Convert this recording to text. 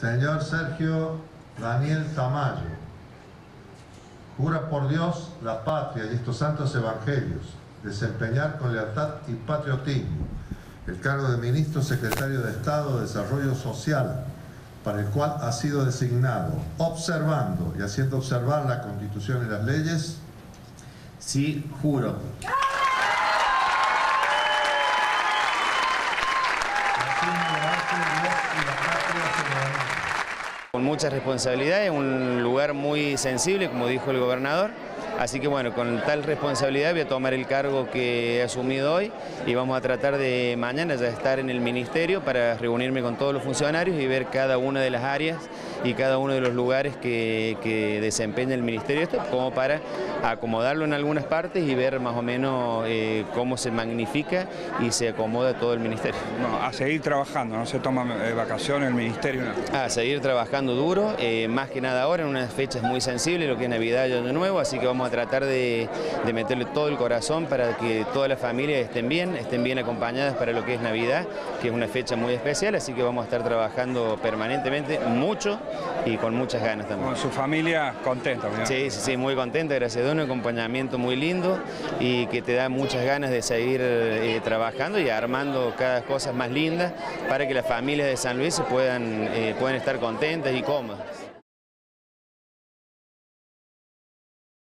Señor Sergio Daniel Tamayo, jura por Dios, la patria y estos santos evangelios desempeñar con lealtad y patriotismo el cargo de Ministro Secretario de Estado de Desarrollo Social, para el cual ha sido designado, observando y haciendo observar la Constitución y las leyes. Sí, juro. Con mucha responsabilidad, es un lugar muy sensible, como dijo el gobernador. Así que bueno, con tal responsabilidad voy a tomar el cargo que he asumido hoy y vamos a tratar de mañana ya estar en el ministerio para reunirme con todos los funcionarios y ver cada una de las áreas y cada uno de los lugares que desempeña el ministerio, esto como para acomodarlo en algunas partes y ver más o menos cómo se magnifica y se acomoda todo el ministerio. No, a seguir trabajando, no se toma vacaciones el ministerio. No. A seguir trabajando duro, más que nada ahora en unas fechas muy sensibles, lo que es Navidad y Año Nuevo, así que vamos a tratar de meterle todo el corazón para que todas las familias estén bien acompañadas para lo que es Navidad, que es una fecha muy especial, así que vamos a estar trabajando permanentemente, mucho y con muchas ganas también. Con su familia contenta, ¿verdad? Sí, muy contenta, gracias a Dios, un acompañamiento muy lindo y que te da muchas ganas de seguir trabajando y armando cada cosa más linda para que las familias de San Luis puedan estar contentas y cómodas.